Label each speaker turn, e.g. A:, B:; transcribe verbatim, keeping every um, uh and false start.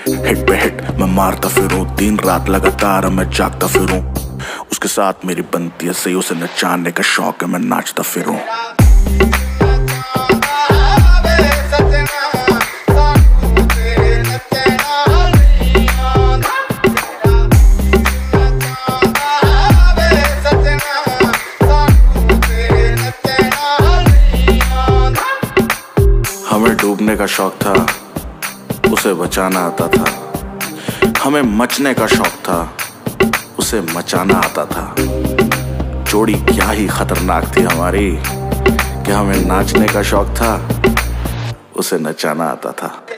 A: Hit पे hit मैं मारता फिरूं, दिन रात लगातार मैं जागता फिरूं। उसके साथ मेरी बनती है सही, उसे नचाने का शौक है, मैं नाचता फिरूं। हमें डूबने का शौक था, उसे बचाना आता था। हमें मचने का शौक था, उसे मचाना आता था। जोड़ी क्या ही खतरनाक थी हमारी कि हमें नाचने का शौक था, उसे नचाना आता था।